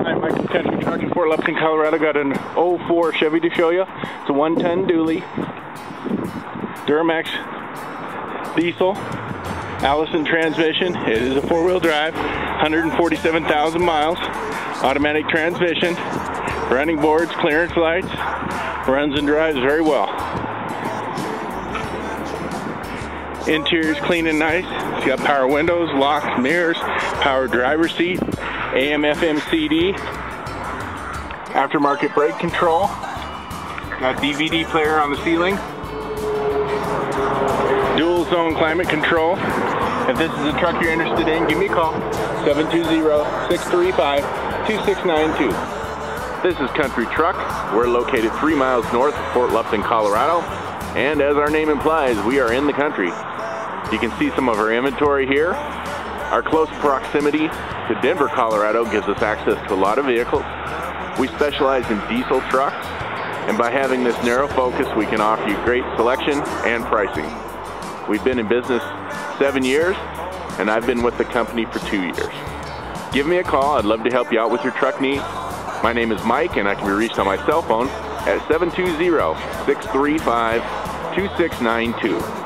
Hi, Mike from Country Truck in Fort Lupton, Colorado. Got an 04 Chevy to show you. It's a 110 dually, Duramax diesel, Allison transmission. It is a four-wheel drive, 147,000 miles, automatic transmission, running boards, clearance lights, runs and drives very well. Interior's clean and nice. It's got power windows, locks, mirrors, power driver's seat, AM, FM, CD, aftermarket brake control, got DVD player on the ceiling, dual zone climate control. If this is a truck you're interested in, give me a call, 720-635-2692. This is Country Truck. We're located 3 miles north of Fort Lupton, Colorado, and as our name implies, we are in the country. You can see some of our inventory here. Our close proximity to Denver, Colorado gives us access to a lot of vehicles. We specialize in diesel trucks, and by having this narrow focus, we can offer you great selection and pricing. We've been in business 7 years, and I've been with the company for 2 years. Give me a call. I'd love to help you out with your truck needs. My name is Mike, and I can be reached on my cell phone at 720-635-2692.